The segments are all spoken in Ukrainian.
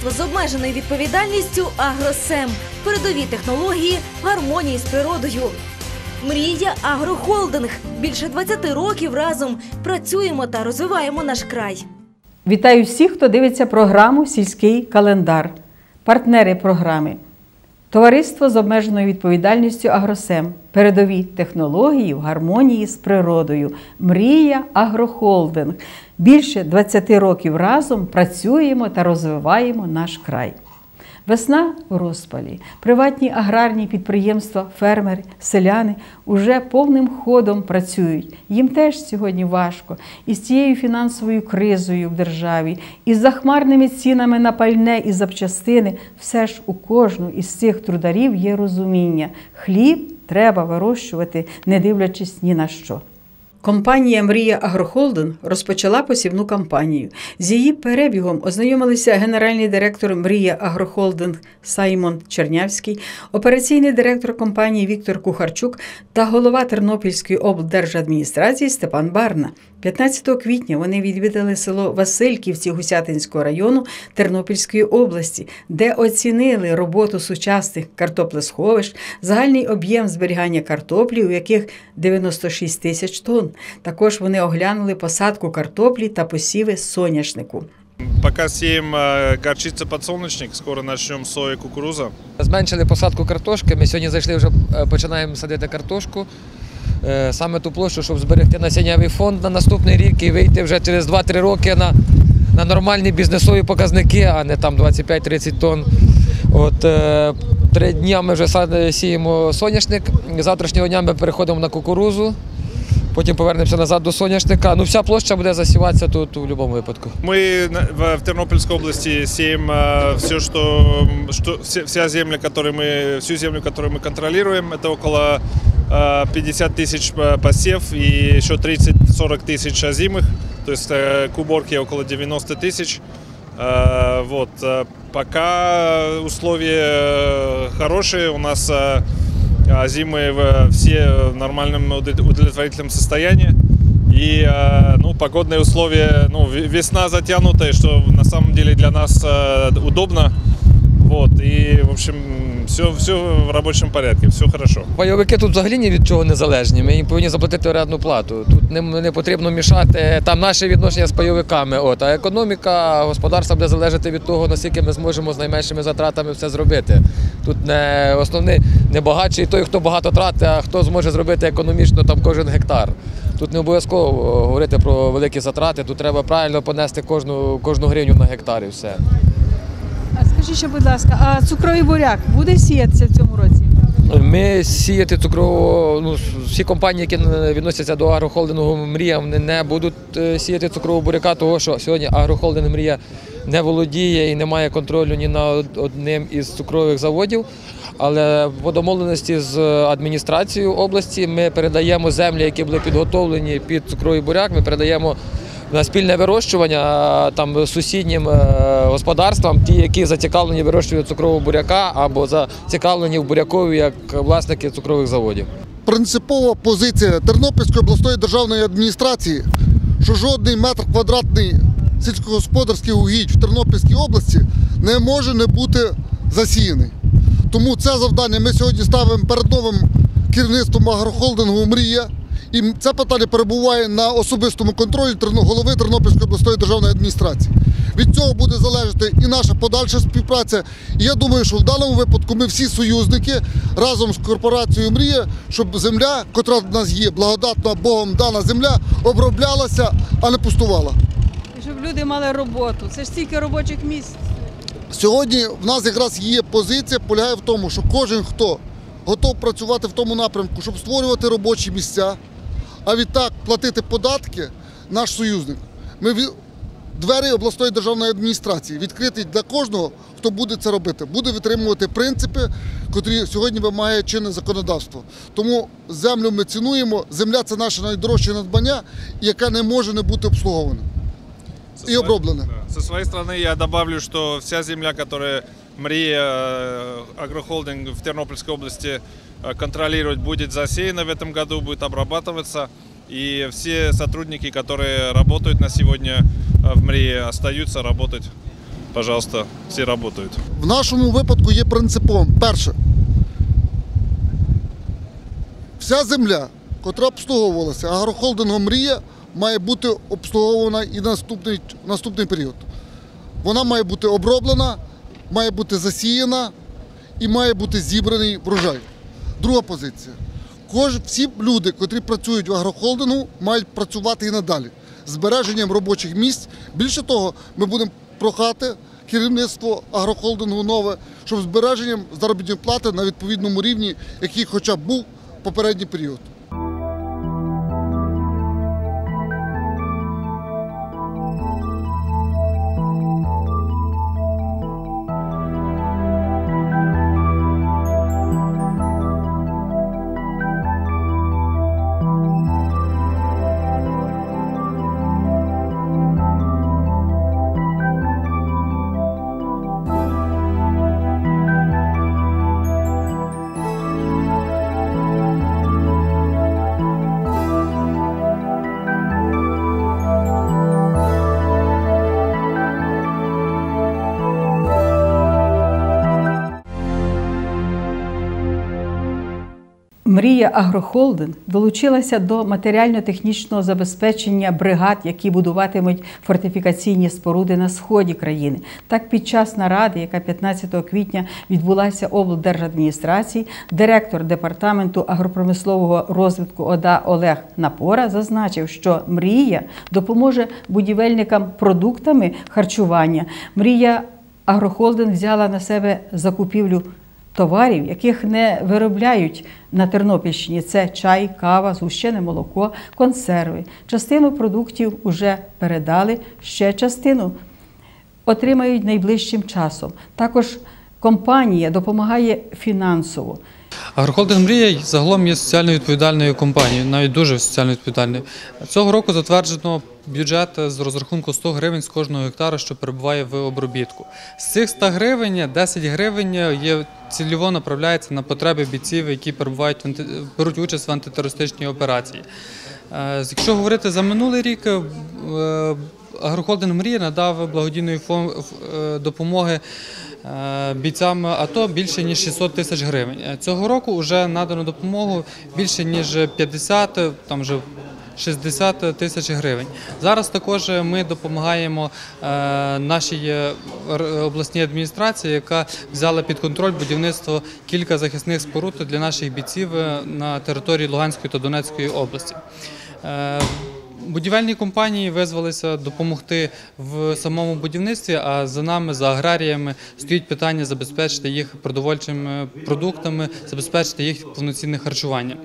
Товариство з обмеженою відповідальністю «Агросем». Передові технології в гармонії з природою. Мрія Агрохолдинг. Більше 20 років разом працюємо та розвиваємо наш край. Вітаю всіх, хто дивиться програму «Сільський календар». Партнери програми – Товариство з обмеженою відповідальністю «Агросем». Передові технології в гармонії з природою. Мрія Агрохолдинг. Більше 20 років разом працюємо та розвиваємо наш край. Весна у розпалі. Приватні аграрні підприємства, фермери, селяни уже повним ходом працюють. Їм теж сьогодні важко. І з цією фінансовою кризою в державі, і з захмарними цінами на пальне і запчастини, все ж у кожного із цих трударів є розуміння. Хліб треба вирощувати, не дивлячись ні на що. Компанія «Мрія Агрохолдинг» розпочала посівну кампанію. З її перебігом ознайомилися генеральний директор «Мрія Агрохолдинг» Саймон Чернявський, операційний директор компанії Віктор Кухарчук та голова Тернопільської облдержадміністрації Степан Барна. 15 квітня вони відвідали село Васильківці Гусятинського району Тернопільської області, де оцінили роботу сучасних картоплесховищ, загальний об'єм зберігання картоплі, у яких 96 тисяч тонн. Також вони оглянули посадку картоплі та посіви соняшнику. Поки сіємо горчиця, підсолнечник, скоро почнемо сою, кукуруза. Зменшили посадку картошки, ми сьогодні зайшли, вже починаємо садити картошку. Саме ту площу, щоб зберегти насіннєвий фонд на наступний рік і вийти вже через 2-3 роки на нормальні бізнесові показники, а не там 25-30 тонн. 3 дні ми вже сіємо соняшник, завтрашнього дня ми переходимо на кукурузу, потім повернемося назад до соняшника. Вся площа буде засіватися тут у будь-якому випадку. Ми в Тернопільській області сіємо всю землю, яку ми контролюємо. Це около 50 тысяч посев и еще 30-40 тысяч озимых, то есть к уборке около 90 тысяч. Пока условия хорошие, у нас озимые все в нормальном удовлетворительном состоянии. И погодные условия, весна затянутая, что на самом деле для нас удобно. І, в общем, все в робочому порядку, все хорошо. Пайовики тут взагалі ні від чого не залежні, ми їм повинні заплатити орендну плату. Тут не потрібно мішати там наші відношення з пайовиками. А економіка господарства буде залежати від того, наскільки ми зможемо з найменшими затратами все зробити. Тут основний не багатший той, хто багато тратить, а хто зможе зробити економічно там кожен гектар. Тут не обов'язково говорити про великі затрати, тут треба правильно понести кожну гривню на гектар і все. Скажіть ще, будь ласка, а цукровий буряк буде сіятися в цьому році? Ми сіяти всі компанії, які відносяться до агрохолдингу «Мрія», вони не будуть сіяти цукрового буряка, тому що сьогодні агрохолдинг «Мрія» не володіє і не має контролю ні над одним із цукрових заводів. Але по домовленості з адміністрацією області ми передаємо землі, які були підготовлені під цукровий буряк, ми передаємо на спільне вирощування там сусіднім господарствам, ті, які зацікавлені вирощувати цукрового буряка або зацікавлені в бурякові як власники цукрових заводів. Принципова позиція Тернопільської обласної державної адміністрації, що жодний метр квадратний сільськогосподарських угідь в Тернопільській області не може не бути засіяний. Тому це завдання ми сьогодні ставимо перед новим керівництвом агрохолдингу «Мрія». І це питання перебуває на особистому контролі голови Тернопільської обласної державної адміністрації. Від цього буде залежати і наша подальша співпраця. І я думаю, що в даному випадку ми всі союзники разом з корпорацією «Мрія», щоб земля, котра в нас є, благодатна Богом дана земля, оброблялася, а не пустувала. Щоб люди мали роботу. Це ж стільки робочих місць. Сьогодні в нас якраз є позиція, полягає в тому, що кожен, хто готов працювати в тому напрямку, щоб створювати робочі місця, а відтак платити податки, наш союзник. Двері обласної державної адміністрації відкриті для кожного, хто буде це робити, буде витримувати принципи, котрі сьогодні вимагає чинне законодавство. Тому землю ми цінуємо, земля – це наше найдорожче надбання, яке не може не бути обслуговане і оброблене. Со своей стороны я добавлю, что вся земля, которую «Мрия Агрохолдинг» в Тернопільській области контролировать, будет засеяна в этом году, будет обрабатываться. И все сотрудники, которые работают на сегодня в «Мрии», остаются работать пожалуйста, все работают. В нашому випадку є принциповим. Перше, вся земля, котра обслуговувалася агрохолдингом «Мрія», має бути обслуговувана і наступний період. Вона має бути оброблена, має бути засіяна і має бути зібраний врожай. Друга позиція. Всі люди, котрі працюють в агрохолдингу, мають працювати і надалі з збереженням робочих місць. Більше того, ми будемо прохати керівництво агрохолдингу нове, щоб збереженням заробітної плати на відповідному рівні, який хоча б був попередній період. «Мрія Агрохолдинг» долучилася до матеріально-технічного забезпечення бригад, які будуватимуть фортифікаційні споруди на сході країни. Так, під час наради, яка 15 квітня відбулася облдержадміністрації, директор Департаменту агропромислового розвитку ОДА Олег Напора зазначив, що «Мрія» допоможе будівельникам продуктами харчування. «Мрія Агрохолдинг» взяла на себе закупівлю товарів, яких не виробляють на Тернопільщині. Це чай, кава, згущене молоко, консерви. Частину продуктів вже передали, ще частину отримають найближчим часом. Також компанія допомагає фінансово. Агрохолдинг «Мрія» загалом є соціально відповідальною компанією, навіть дуже соціально відповідальною. Цього року затверджено бюджет з розрахунку 100 гривень з кожного гектара, що перебуває в обробітку. З цих 100 гривень 10 гривень цільово направляється на потреби бійців, які беруть участь в антитерористичній операції. Якщо говорити за минулий рік, Агрохолдинг «Мрія» надав благодійної допомоги бійцям АТО більше ніж 600 тисяч гривень. Цього року вже надано допомогу більше ніж 50, там вже 60 тисяч гривень. Зараз також ми допомагаємо нашій обласній адміністрації, яка взяла під контроль будівництво кілька захисних споруд для наших бійців на території Луганської та Донецької області. Будівельні компанії визвалися допомогти в самому будівництві, а за нами, за аграріями, стоїть питання забезпечити їх продовольчими продуктами, забезпечити їх повноцінне харчування.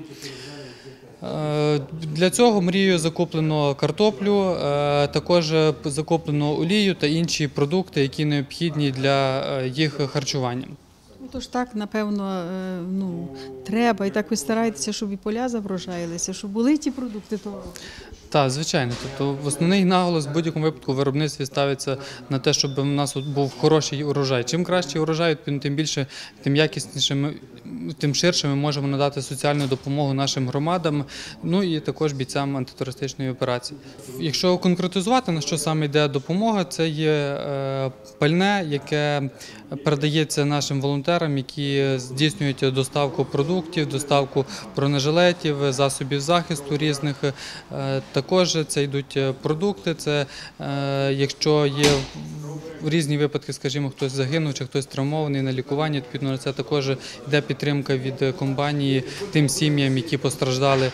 Для цього «Мрією» закуплено картоплю, також закуплено олію та інші продукти, які необхідні для їх харчування. Тож так, напевно, треба, і так ви стараєтеся, щоб і поля заврожаїлися, щоб були ті продукти того року. Так, звичайно. Тобто основний наголос в будь-якому випадку в виробництві ставиться на те, щоб у нас був хороший урожай. Чим кращий урожай, тим більше, тим якіснішим, тим ширше ми можемо надати соціальну допомогу нашим громадам, ну і також бійцям антитерористичної операції. Якщо конкретизувати, на що саме йде допомога, це є пальне, яке передається нашим волонтерам, які здійснюють доставку продуктів, доставку бронежилетів, засобів захисту різних. Також це йдуть продукти, це якщо є різні випадки, скажімо, хтось загинув чи хтось травмований на лікуванні, відповідно, це також йде підтримка від компанії тим сім'ям, які постраждали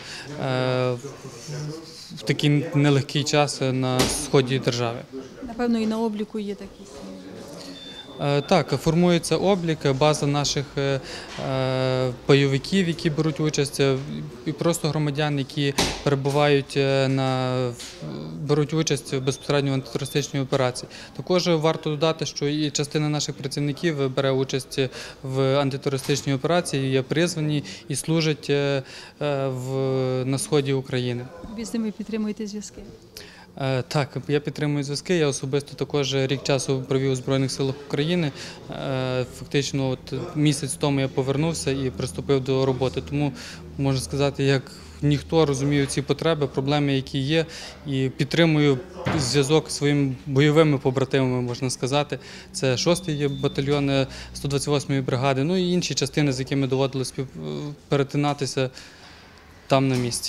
в такий нелегкий час на сході держави. Напевно, і на обліку є такі сім'ї. Так, формується облік, база наших бойовиків, які беруть участь, і просто громадян, які беруть участь безпосередньо в антитерористичній операції. Також варто додати, що і частина наших працівників бере участь в антитерористичній операції, є призвані і служать на сході України. Ви з ними підтримуєте зв'язки? Так, я підтримую зв'язки. Я особисто також рік часу провів у Збройних силах України. Фактично місяць тому я повернувся і приступив до роботи. Тому, можна сказати, як ніхто розуміє ці потреби, проблеми, які є, і підтримую зв'язок зі своїми бойовими побратимами, можна сказати. Це 6-й батальйон 128-ї бригади, ну і інші частини, з якими доводилось перетинатися там на місці.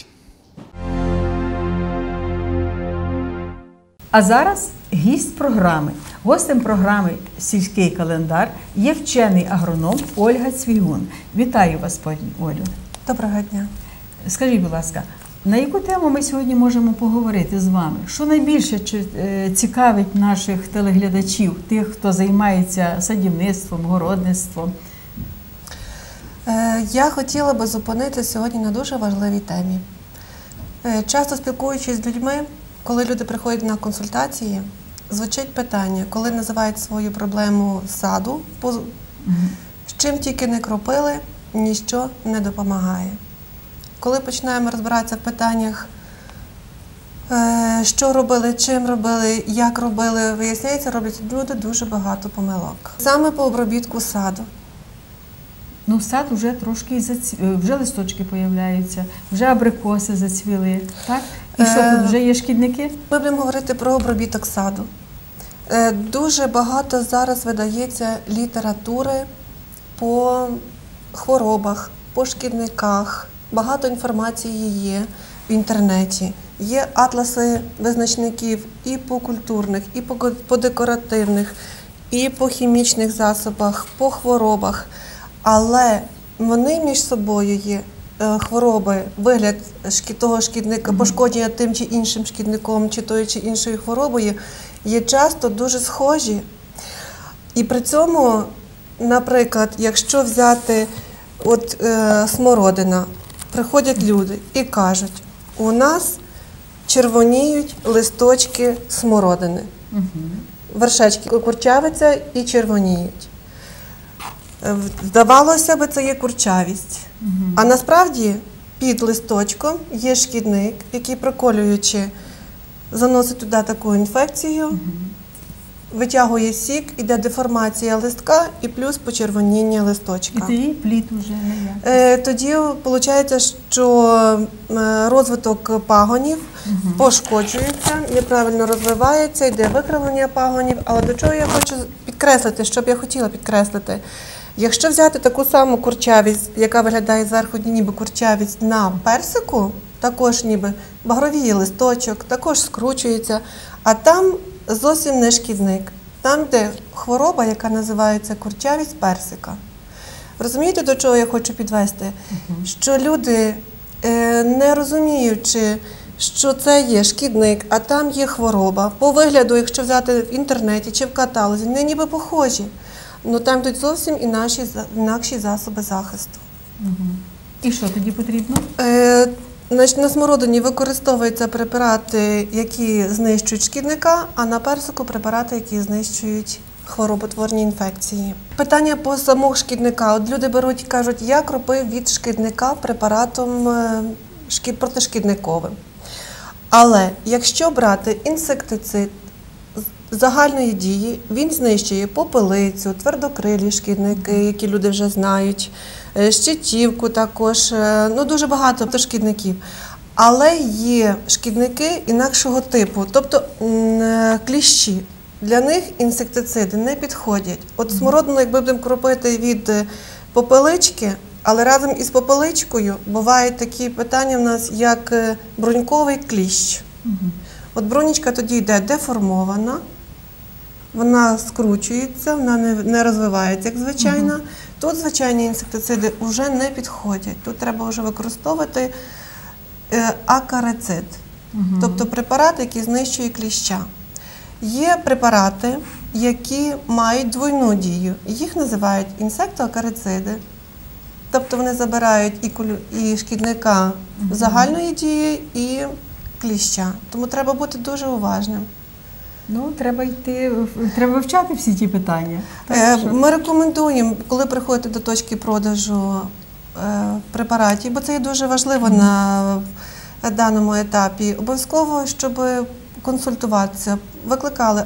А зараз гість програми. Гостем програми «Сільський календар» є вчений агроном Ольга Цвігун. Вітаю вас, пані Олю. Доброго дня. Скажіть, будь ласка, на яку тему ми сьогодні можемо поговорити з вами? Що найбільше цікавить наших телеглядачів, тих, хто займається садівництвом, городництвом? Я хотіла би зупинитися сьогодні на дуже важливій темі. Часто спілкуючись з людьми, коли люди приходять на консультації, звучить питання, коли називають свою проблему саду, з чим тільки не кропили, ніщо не допомагає. Коли починаємо розбиратися в питаннях, що робили, чим робили, як робили, виясняється, роблять люди дуже багато помилок. Саме по обробітку саду. Ну, сад вже трошки, вже листочки появляються, вже абрикоси зацвіли, так? І що тут, вже є шкідники? Ми будемо говорити про обробіток саду. Дуже багато зараз видається літератури по хворобах, по шкідниках. Багато інформації є в інтернеті. Є атласи визначників і по культурних, і по декоративних, і по хімічних засобах, по хворобах. Але вони між собою є, хвороби, вигляд того шкідника, пошкодження тим чи іншим шкідником, чи тою чи іншою хворобою, є часто дуже схожі. І при цьому, наприклад, якщо взяти смородина, приходять люди і кажуть, у нас червоніють листочки смородини, вершечки курчавиться і червоніють. Здавалося б, це є курчавість. А насправді під листочком є шкідник, який, проколюючи, заносить туди таку інфекцію, витягує сік, іде деформація листка і плюс почервоніння листочка. І тоді плід вже не є. Тоді виходить, що розвиток пагонів пошкоджується, неправильно розвивається, йде викривлення пагонів. Але до чого я хочу підкреслити, що б я хотіла підкреслити? Якщо взяти таку саму курчавість, яка виглядає зверху ніби курчавість на персику, також ніби багровіє листочок, також скручується, а там зовсім не шкідник. Там, де хвороба, яка називається курчавість персика. Розумієте, до чого я хочу підвести? Що люди, не розуміючи, що це є шкідник, а там є хвороба, по вигляду, якщо взяти в інтернеті чи в каталозі, вони ніби похожі. Ну там йдуть зовсім інакші засоби захисту. І що тоді потрібно? На смородині використовуються препарати, які знищують шкідника, а на персику препарати, які знищують хвороботворні інфекції. Питання по самого шкідника. От люди беруть і кажуть, я кропив від шкідника препаратом протишкідниковим. Але якщо брати інсектицид загальної дії, він знищує попелицю, твердокрилі шкідники, які люди вже знають, щитівку також, дуже багато шкідників. Але є шкідники інакшого типу, тобто кліщі. Для них інсектициди не підходять. От смородину, якби будемо кропити від попелички, але разом із попеличкою бувають такі питання в нас, як бруньковий кліщ. От брунічка тоді йде деформована, вона скручується, вона не розвивається, як звичайна. Тут звичайні інсектициди вже не підходять. Тут треба вже використовувати акарицид, тобто препарат, який знищує кліща. Є препарати, які мають двойну дію. Їх називають інсектоакарициди. Тобто вони забирають і шкідника загальної дії, і кліща. Тому треба бути дуже уважним. Треба вивчати всі ті питання. Ми рекомендуємо, коли приходите до точки продажу препаратів, бо це є дуже важливо на даному етапі, обов'язково, щоб консультуватися. Викликали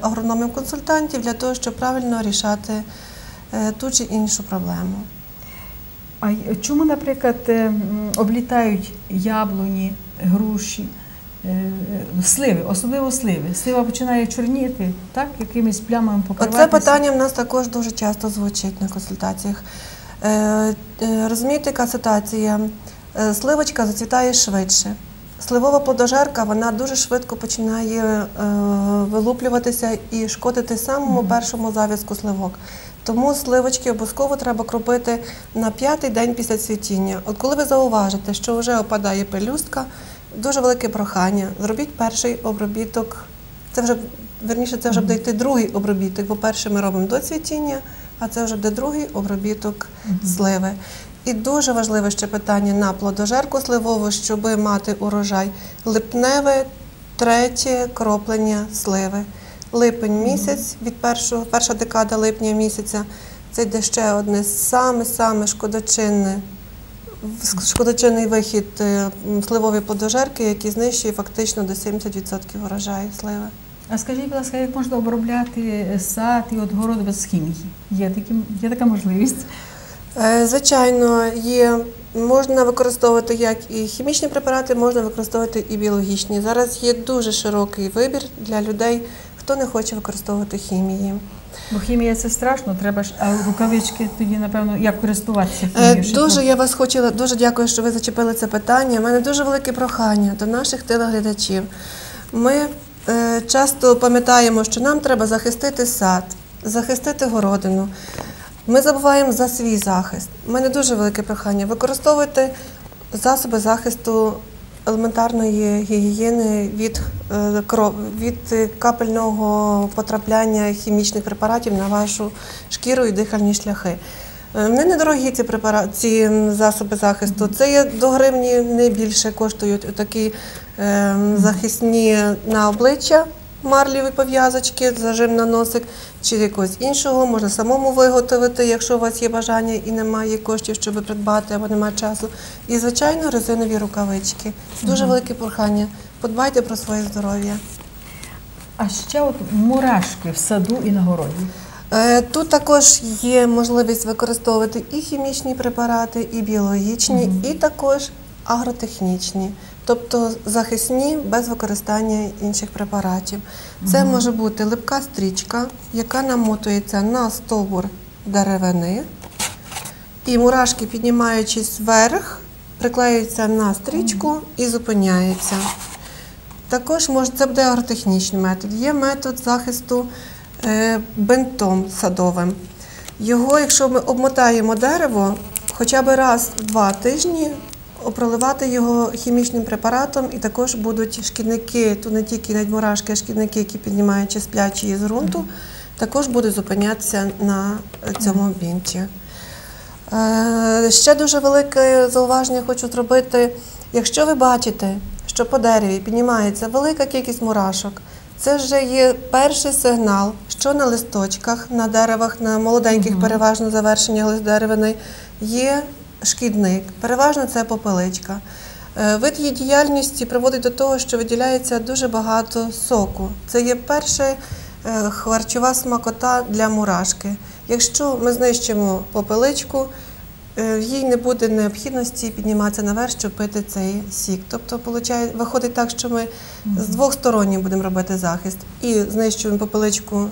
агрономів-консультантів для того, щоб правильно рішати ту чи іншу проблему. А чому, наприклад, облітають яблуні, груші, сливи, особливо сливи? Слива починає чорніти, так, якимись плямами покриватися? Оце питання в нас також дуже часто звучить на консультаціях. Розумієте, яка ситуація? Сливочка зацвітає швидше. Сливова плодожерка, вона дуже швидко починає вилуплюватися і шкодити самому першому зав'язку сливок. Тому сливочки обов'язково треба кропити на 5-й день після цвітіння. От коли ви зауважите, що вже опадає пелюстка, дуже велике прохання, зробіть перший обробіток. Це вже буде йти другий обробіток, бо перший ми робимо до цвітіння, а це вже буде другий обробіток сливи. І дуже важливе ще питання на плодожерку сливову, щоб мати урожай. Липневе, 3-є кроплення сливи. Липень місяць, перша декада липня місяця, це йде ще одне саме шкодочинний вихід сливової плодожерки, який знищує фактично до 70% урожаю сливи. А скажіть, будь ласка, як можна обробляти сад і огород без хімії? Є така можливість? Звичайно, є. Можна використовувати як і хімічні препарати, можна використовувати і біологічні. Зараз є дуже широкий вибір для людей, хто не хоче використовувати хімії. Бо хімія – це страшно, треба ж, а рукавички тоді, напевно, як користуватися хімією? Дуже дякую, що ви зачепили це питання. У мене дуже велике прохання до наших телеглядачів. Ми часто пам'ятаємо, що нам треба захистити сад, захистити городину. Ми забуваємо за свій захист. У мене дуже велике прохання. Використовуйте засоби захисту елементарної гігієни від капельного потрапляння хімічних препаратів на вашу шкіру і дихальні шляхи. Вони недорогі, ці засоби захисту. Це є до гривні, не більше коштують такі захисні на обличчя, марліві пов'язочки, зажим на носик чи якогось іншого. Можна самому виготовити, якщо у вас є бажання і немає коштів, щоб придбати, або немає часу. І, звичайно, резинові рукавички. Дуже велике прохання. Подбайте про своє здоров'я. А ще от мурашки в саду і на городі. Тут також є можливість використовувати і хімічні препарати, і біологічні, і також агротехнічні. Тобто захисні без використання інших препаратів. Це може бути липка стрічка, яка намотується на стовбур деревини, і мурашки, піднімаючись вверх, приклеюються на стрічку і зупиняються. Також це буде агротехнічний метод. Є метод захисту бинтом садовим. Його, якщо ми обмотаємо дерево, хоча б раз в 2 тижні проливати його хімічним препаратом, і також будуть шкідники, то не тільки навіть мурашки, а шкідники, які піднімаючи сплячі з ґрунту, також будуть зупинятися на цьому бінті. Ще дуже велике зауваження хочу зробити. Якщо ви бачите, що по дереві піднімається велика кількість мурашок, це вже є перший сигнал, що на листочках, на деревах, на молоденьких переважно завершеннях деревини є шкідник. Переважно це попеличка. Вид її діяльності приводить до того, що виділяється дуже багато соку. Це є перша харчова смакота для мурашки. Якщо ми знищимо попеличку, їй не буде необхідності підніматися наверх, щоб пити цей сік. Тобто виходить так, що ми з двох сторон будемо робити захист. І знищуємо попеличку,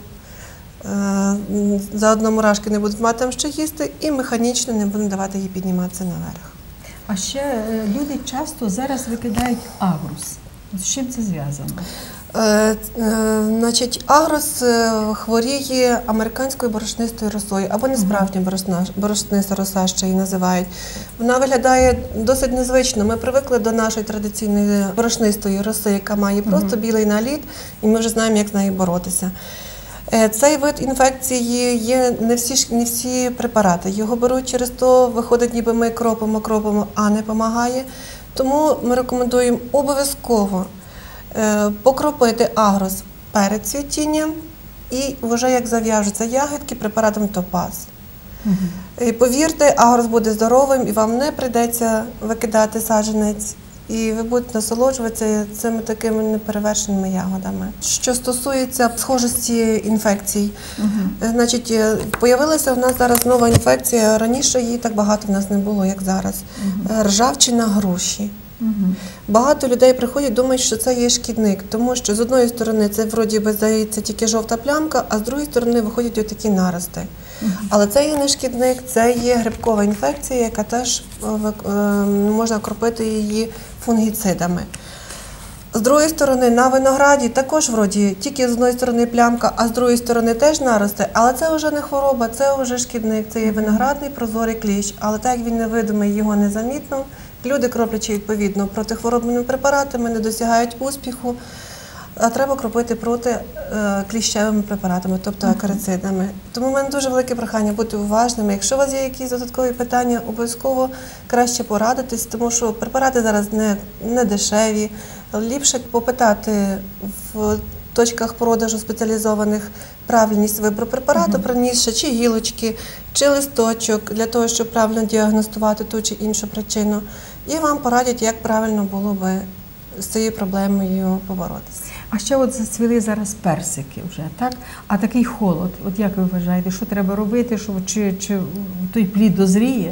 заодно мурашки не будуть мати там що їсти, і механічно не будемо давати їй підніматися наверх. А ще люди часто зараз викидають агрус. З чим це зв'язано? Агрус хворіє американською борошнистою росою, або несправжня борошниста роса, ще її називають. Вона виглядає досить незвично. Ми привикли до нашої традиційної борошнистої роси, яка має просто білий наліт, і ми вже знаємо, як з нею боротися. Цей вид інфекції є не всі препарати. Його беруть через то, виходить, ніби ми кропимо, а не допомагає. Тому ми рекомендуємо обов'язково покропити агрус перед цвітінням і вже як зав'яжуться ягідки препаратом Топаз. І повірте, агрус буде здоровим і вам не прийдеться викидати саджанець і ви будете насолоджуватися цими такими неперевершеними ягодами. Що стосується схожості інфекцій, значить, появилася в нас зараз нова інфекція, раніше її так багато в нас не було, як зараз. Ржавчина груші. Багато людей приходять, думають, що це є шкідник, тому що з одної сторони це вроді би здається тільки жовта плямка, а з другої сторони виходять отакі нарости. Але це є не шкідник, це є грибкова інфекція, яка теж можна кропити її фунгіцидами. З другої сторони, на винограді також вроді тільки з одної сторони плямка, а з другої сторони теж нарости, але це вже не хвороба, це вже шкідник, це є виноградний прозорий кліщ, але так як він невидимий, його незамітно. Люди, кроплячи відповідно протихворобними препаратами, не досягають успіху, а треба кропити протикліщевими препаратами, тобто акарицидами. Тому в мене дуже велике прохання бути уважними. Якщо у вас є якісь додаткові питання, обов'язково краще порадитись, тому що препарати зараз не дешеві. Ліпше попитати в точках продажу спеціалізованих правильність вибору препарату, приніс чи гілочки, чи листочок, для того, щоб правильно діагностувати ту чи іншу причину. І вам порадять, як правильно було би з цією проблемою поборотися. А ще от зацвіли зараз персики вже, так? А такий холод, от як ви вважаєте, що треба робити, чи той плід дозріє?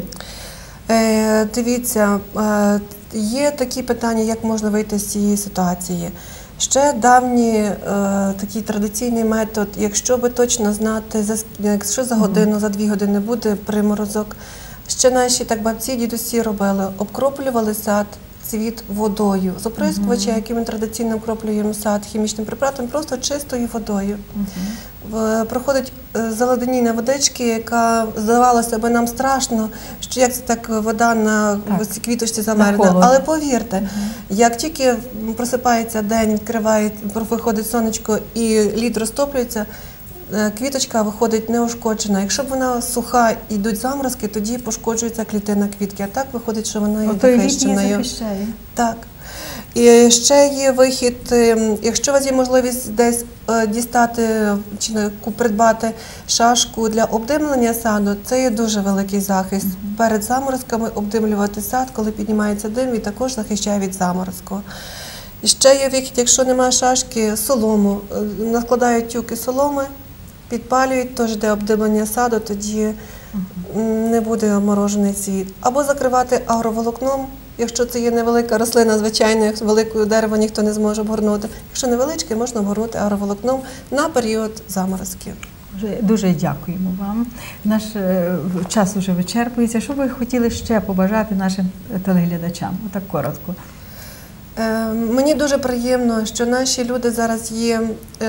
Дивіться, є такі питання, як можна вийти з цієї ситуації. Ще давній такий традиційний метод, якщо би точно знати, якщо за годину, за 2 години буде приморозок, ще наші так бабці, дідусі робили, обкроплювали сад, цвіт водою. З оприскувача, яким ми традиційно обкроплюємо сад хімічним препаратом, просто чистою водою. Проходить заледеніння водички, яка, здавалося би, нам страшно, що як це так вода на квіточці замерзне. Але повірте, як тільки просипається день, відкриває, виходить сонечко і лід розтоплюється, квіточка виходить неушкоджена. Якщо б вона суха і йдуть заморозки, тоді пошкоджується клітина квітки. А так виходить, що вона є захищеною. Так. І ще є вихід, якщо у вас є можливість десь дістати чи придбати шашку для обдимлення саду, це є дуже великий захист. Перед заморозками обдимлювати сад, коли піднімається дим, і також захищає від заморозку. І ще є вихід, якщо немає шашки, солому. Накладають тюки соломи, підпалюють, теж де обдимлення саду, тоді не буде обморожений цвіт. Або закривати агроволокном. Якщо це є невелика рослина, звичайно, великою дерево ніхто не зможе обгорнути. Якщо невеличке, можна обгорнути агроволокном на період заморозків. Дуже дякуємо вам. Наш час вже вичерпується. Що ви хотіли ще побажати нашим телеглядачам? Отак коротко. Мені дуже приємно, що наші люди зараз є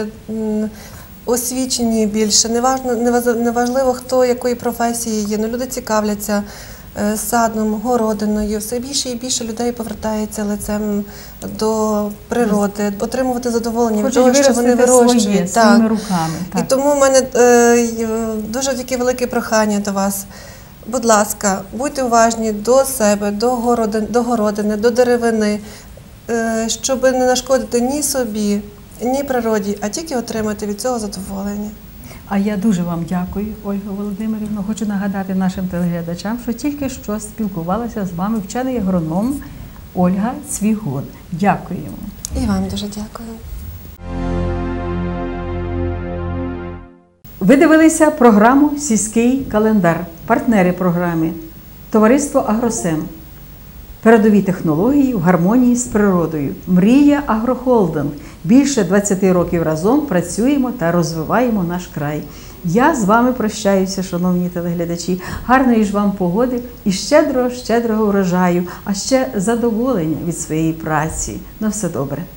освічені більше. Неважливо, хто якої професії є, але люди цікавляться садом, городиною. Все більше і більше людей повертається лицем до природи, отримувати задоволення від того, що вони вирощують. Своїми руками. І тому в мене дуже таке велике прохання до вас. Будь ласка, будьте уважні до себе, до городини, до деревини, щоб не нашкодити ні собі, ні природі, а тільки отримати від цього задоволення. А я дуже вам дякую, Ольга Володимирівна. Хочу нагадати нашим телеглядачам, що тільки що спілкувалася з вами вчений агроном Ольга Цвігун. Дякуємо. І вам дуже дякую. Ви дивилися програму «Сільський календар». Партнери програми – Товариство «Агросем». Передові технології в гармонії з природою. Мрія Агрохолдинг. Більше 20 років разом працюємо та розвиваємо наш край. Я з вами прощаюся, шановні телеглядачі. Гарної ж вам погоди і щедрого врожаю, а ще задоволення від своєї праці. На все добре.